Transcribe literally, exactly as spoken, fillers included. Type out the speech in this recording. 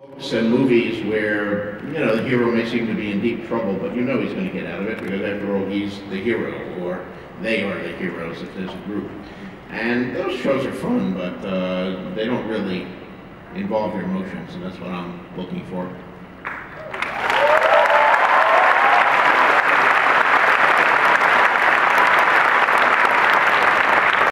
And movies where, you know, the hero may seem to be in deep trouble, but you know he's going to get out of it because after all he's the hero, or they are the heroes if there's a group. And those shows are fun, but uh, they don't really involve your emotions, and that's what I'm looking for.